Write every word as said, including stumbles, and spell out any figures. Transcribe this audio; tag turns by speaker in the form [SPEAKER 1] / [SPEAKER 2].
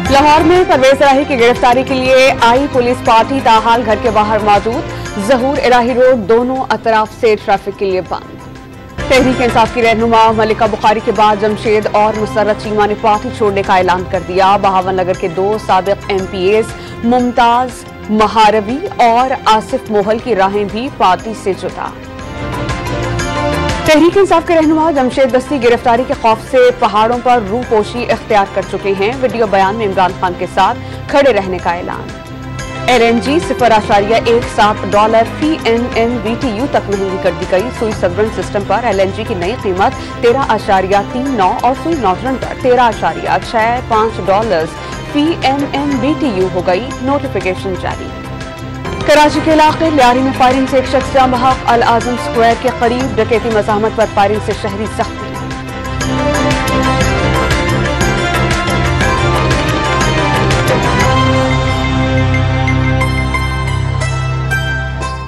[SPEAKER 1] लाहौर में परवेज इलाही की गिरफ्तारी के लिए आई पुलिस पार्टी ताहाल घर के बाहर मौजूद। जहूर इलाही रोड दोनों अतराफ से ट्रैफिक के लिए बंद। तहरीक इंसाफ की रहनुमा मलिका बुखारी के बाद जमशेद और मुसर्रत चीमा ने पार्टी छोड़ने का ऐलान कर दिया। बहावन नगर के दो साबिक एम पी एज मुमताज महारवी और आसिफ मोहल की राहें भी पार्टी से जुदा। तहरीक इंसाफ के रहनुमा जमशेद दस्ती गिरफ्तारी के खौफ से पहाड़ों पर रूपोशी इख्तियार कर चुके हैं। वीडियो बयान में इमरान खान के साथ खड़े रहने का ऐलान। एल एन जी सिफर आशारिया एक सात डॉलर फी M M B T U तक महंगी कर दी गई। सुई सबरन सिस्टम पर एल एन जी की नई कीमत तेरह आशारिया तीन नौ और सुई नौजरन पर तेरह आशारिया छह पाँच डॉलर फी M M B T U हो गई। नोटिफिकेशन जारी। कराची के इलाके लियारी में फायरिंग से एक शख्स जाँ बहक। अल आजम स्क्वायर के करीब डकैती मज़ाहमत पर फायरिंग से शहरी सख्त